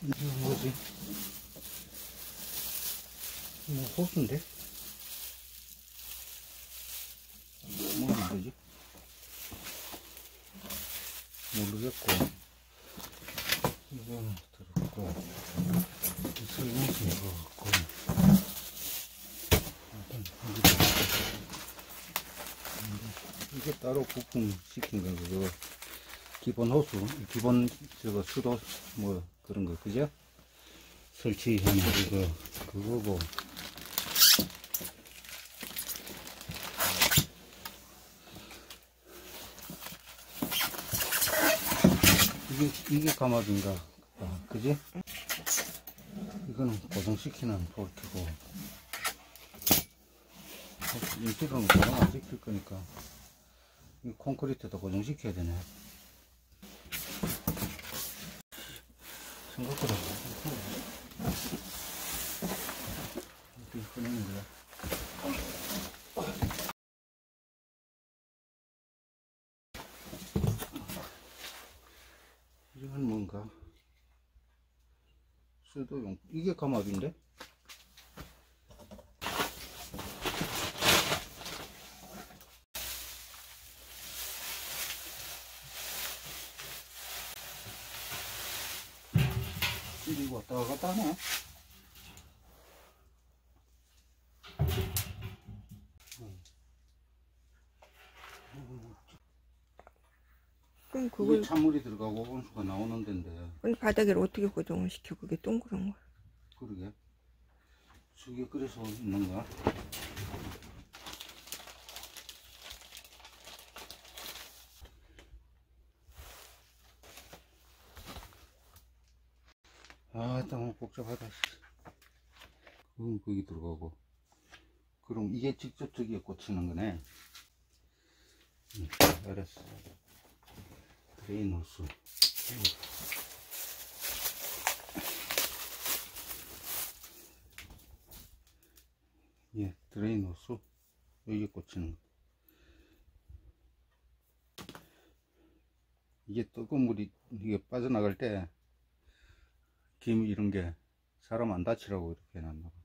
이거 뭐지? 뭐 호수인데? 뭐가 되지? 모르겠고, 이거 들었고, 이 설명서 이거 같고, 이게 따로 부품 시킨 거, 그거 기본 호수, 기본 저거 수도 뭐 그런 거, 그죠? 설치하는 이거 그거고. 이게 감압인가? 아, 그지? 이거는 고정시키는 볼트고, 인식은 고정 안 시킬 거니까 이 콘크리트도 고정시켜야 되네. 생각보다 이렇게 꺼내는 거야. 이건 뭔가 수도용, 이게 감압인데? 이거 왔다 갔다 하네. 그럼 그걸 이게 찬물이 들어가고 온수가 나오는 데인데. 근데 바닥을 어떻게 고정을 시켜? 그게 동그란 거. 그러게. 저게 그래서 있는 거야? 아, 너무 복잡하다. 그럼 거기 들어가고. 그럼 이게 직접 저기에 꽂히는 거네. 알았어. 드레인 호스. 예, 드레인 호스. 여기에 꽂히는 거. 이게 뜨거운 물이 이게 빠져나갈 때 김 이런 게 사람 안 다치라고 이렇게 해놨나 봐.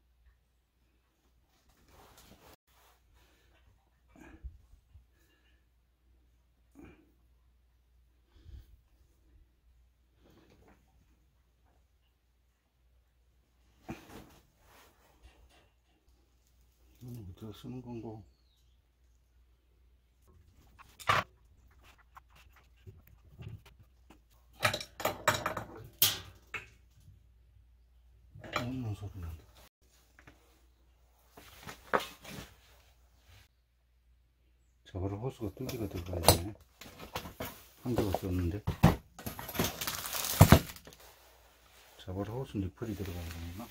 이건 어디다 쓰는 건고? 없는 소리 난다. 저거를 호스가 2개가 들어가야 되네. 한 개가 썼는데. 저거를 호스 니플이 들어가야 되나?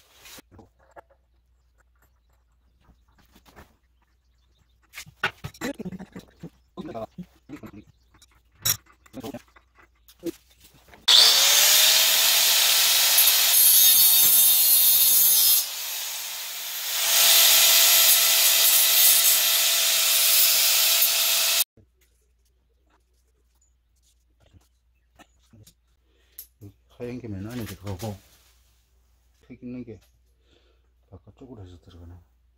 하얀 게 맨 안에 들어가고 팩 있는 게 바깥쪽으로 해서 들어가네.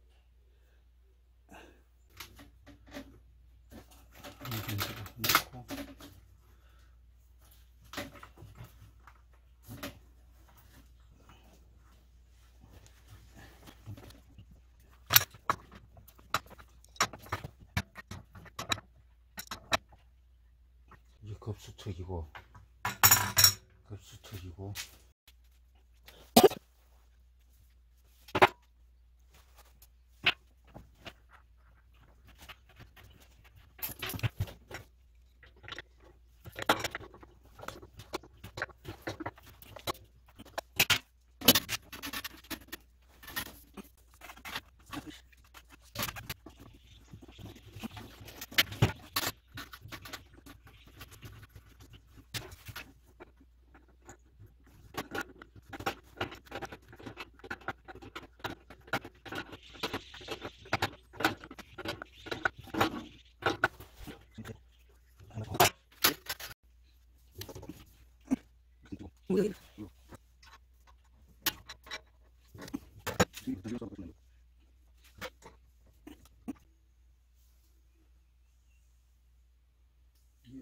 넣고 이게 급수척이고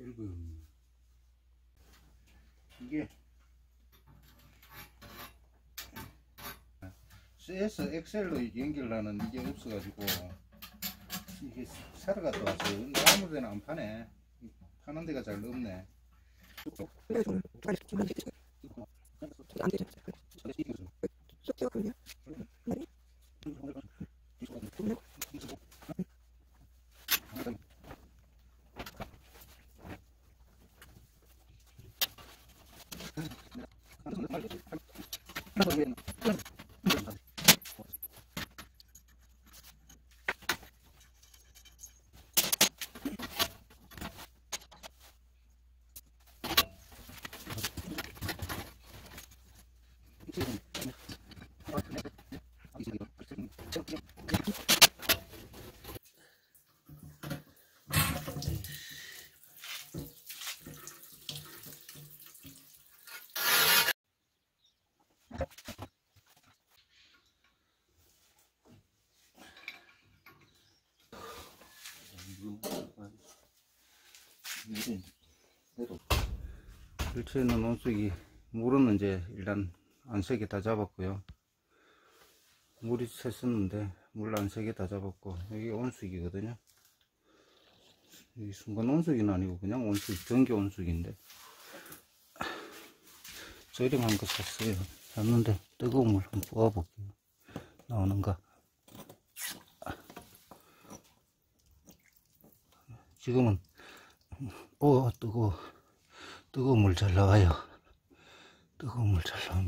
앨범. 이게 CS 엑셀로 연결하는 이게 없어가지고 이게 사러 갔다 왔어요. 근데 아무 데나 안 파네. 파는 데가 잘 없네. 설치해 놓은 온수기 물은 이제 일단 안 세게 다 잡았고요. 물이 샜었는데 물 안 세게 다 잡았고, 여기 온수기거든요. 여기 순간 온수기는 아니고 그냥 온수기, 전기 온수기인데 저렴한 거 샀어요. 샀는데 뜨거운 물 한번 부어볼게요. 나오는가. 지금은 뜨거운 물 잘 나와요. 뜨거운 물 잘 나옵니다.